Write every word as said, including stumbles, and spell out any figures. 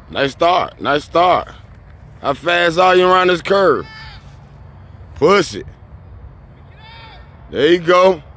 Nice start. Nice start. How fast are you around this curve? Push it. There you go.